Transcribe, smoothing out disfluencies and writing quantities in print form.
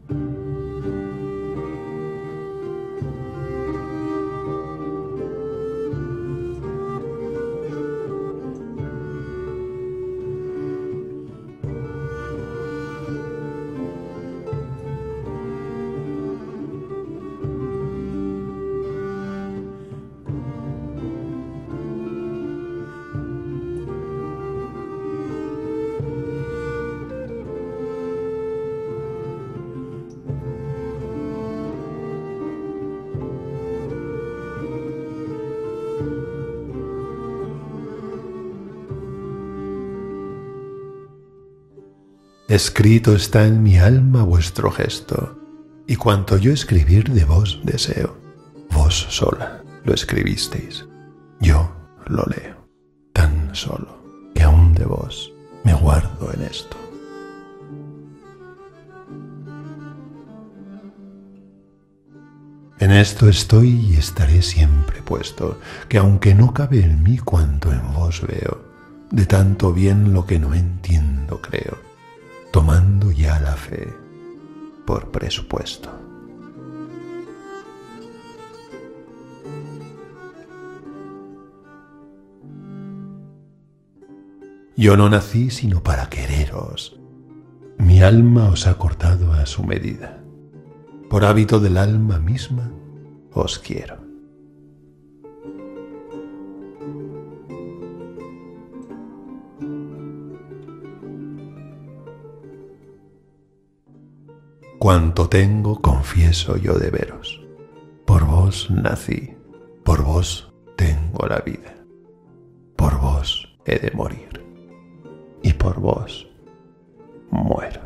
Escrito está en mi alma vuestro gesto, y cuanto yo escribir de vos deseo. Vos sola lo escribisteis, yo lo leo, tan solo que aún de vos me guardo en esto. En esto estoy y estaré siempre puesto, que aunque no cabe en mí cuanto en vos veo, de tanto bien lo que no entiendo creo, tomando ya la fe por presupuesto. Yo no nací sino para quereros, mi alma os ha cortado a su medida, por hábito del alma misma os quiero. Cuanto tengo confieso yo de veros, por vos nací, por vos tengo la vida, por vos he de morir, y por vos muero.